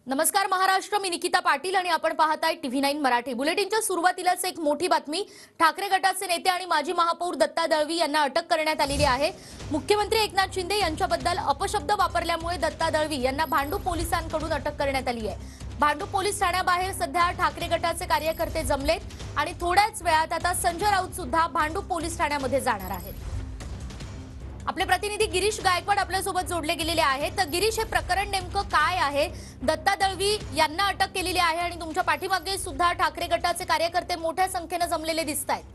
नमस्कार महाराष्ट्र, मी निकिता पाटील आणि आपण पाहताय TV9 मराठी। बुलेटिनच्या सुरुवातीलाच एक मोठी बातमी। ठाकरे गटाचे नेते आणि माजी महापौर दत्ता दळवी यांना अटक करण्यात आलेली आहे। मुख्यमंत्री एकनाथ शिंदे यांच्याबद्दल अपशब्द वापरल्यामुळे दत्ता दळवी यांना भांडूप पोलिसांकडून अटक करण्यात आली आहे। भांडूप पोलीस ठाण्याबाहेर सध्या ठाकरे गटाचे कार्यकर्ते जमलेत आणि थोड्याच वेळात आता संजय राऊत सुद्धा भांडूप पोलीस ठाण्यामध्ये जाणार आहेत। आपले प्रतिनिधी गिरीश गायकवाड आपल्यासोबत जोडले गेलेले आहेत। तर गिरीश, हे प्रकरण नेमकं काय आहे? दत्ता दळवी यांना अटक केलेली आहे आणि तुमच्या पाठीमागे सुद्धा ठाकरे गटाचे कार्यकर्ते मोठ्या संख्येने जमलेले दिसतायत।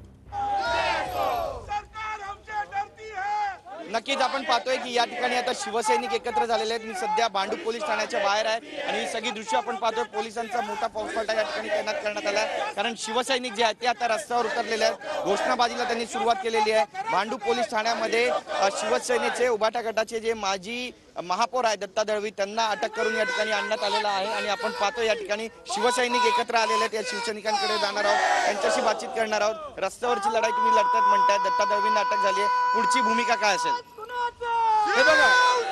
नक्कीच आपण पाहतोय की या ठिकाणी आता शिवसैनिक एकत्र झालेले आहेत। मी सध्या भांडूप पोलीस ठाण्याच्या बाहेर आहे आणि ही सगळी दृश्य आपण पाहतोय। पोलिसांचा मोठा फौजफाटा या ठिकाणी तैनात करण्यात आला आहे, कारण शिवसैनिक जे आहेत ते आता रस्त्यावर उतरलेले आहेत। घोषणाबाजीला त्यांनी सुरुवात केलेली आहे। भांडूप पोलीस ठाण्यामध्ये शिवसेनेचे उभाटा गटाचे जे माजी महापौर आहे दत्ता दळवी, त्यांना अटक करून या ठिकाणी आणण्यात आलेला आहे आणि आपण पाहतो या ठिकाणी शिवसैनिक एकत्र आलेले आहेत। या शिवसैनिकांकडे जाणार आहोत, त्यांच्याशी बातचीत करणार आहोत। रस्त्यावरची लढाई तुम्ही लढतात म्हणताय, दत्ता दळवींना अटक झाली आहे, पुढची भूमिका काय असेल? हे बघा,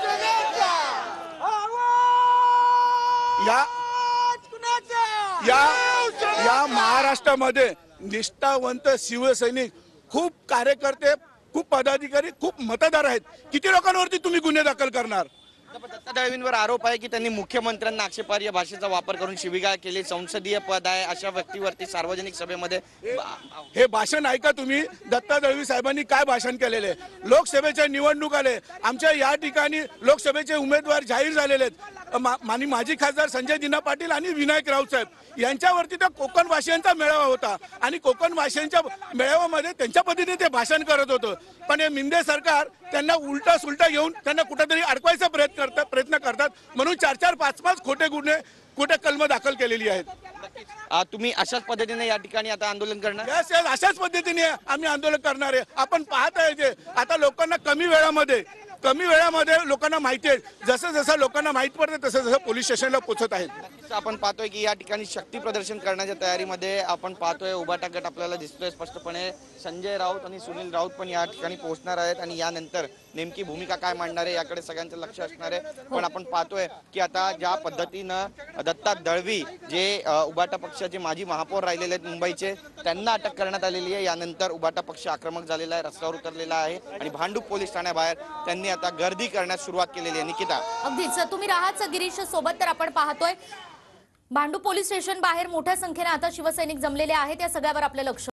या महाराष्ट्रामध्ये निष्ठावंत शिवसैनिक, खूप कार्यकर्ते, खूप पदाधिकारी, खूप मतदार आहेत। किती लोकांवरती तुम्ही गुन्हे दाखल करणार? दत्ता दळवींवर आरोप आहे की त्यांनी मुख्यमंत्र्यांना आक्षेपार्ह भाषेचा वापर करून शिवीगाळ केली। संसदीय पद आहे अशा व्यक्तीवरती सार्वजनिक सभेमध्ये हे भाषण ऐका तुम्ही। दत्ता दळवी साहेबांनी काय भाषण केलेले? लोकसभेच्या निवडणूक आले, आमच्या या ठिकाणी लोकसभेचे उमेदवार जाहीर झालेले आहेत। माजी खासदार संजय दिना पाटील आणि विनायक राऊत साहेब यांच्यावरती तर कोकण भाषांचा मेळावा होता आणि कोकण भाषांच्या मेळाव्यामध्ये त्यांच्या पद्धतीने ते भाषण करत होतं। पण हे मिंदे सरकार त्यांना उलटा सुलटा घेऊन त्यांना कुठेतरी अडकवायचा प्रयत्न करतात, म्हणून 4-4, 5-5 खोटे कलम दाखल केलेली आहेत। तुम्ही अशाच पद्धतीने या ठिकाणी आता आंदोलन करणार? अशाच पद्धतीने आम्ही आंदोलन करणार आहे। आपण पाहत आहे जे आता लोकांना कमी वेळामध्ये लोकांना माहिती आहे, जसं जसं लोकांना माहित पडतं तसं जसं पोलीस स्टेशनला पोहोचत आहेत। आपण पाहतोय की या ठिकाणी शक्ती प्रदर्शन करण्याच्या तयारीमध्ये आपण पाहतोय उभाटा गट आपल्याला दिसतोय स्पष्टपणे। संजय राऊत आणि सुनील राऊत पण या ठिकाणी पोहोचणार आहेत आणि यानंतर नेमकी भूमिका काय मांडणार आहे याकडे सगळ्यांचं लक्ष असणार आहे। पण आपण पाहतोय की आता ज्या पद्धतीनं दत्ता दळवी जे उभाटा पक्षाचे माजी महापौर राहिलेले आहेत मुंबईचे, त्यांना अटक करण्यात आलेली आहे। यानंतर उभाटा पक्ष आक्रमक झालेला आहे, रस्त्यावर उतरलेला आहे आणि भांडूप पोलीस ठाण्याबाहेर त्यांनी आता गर्दी करण्यास सुरुवात केलेली आहे। निकिता, अगदीच तुम्ही राहाच गिरीश सोबत। तर आपण पाहतोय भांडूप पोलीस स्टेशन बाहेर मोठ्या संख्येने आता शिवसैनिक जमलेले आहेत, या सगळ्यावर आपलं लक्ष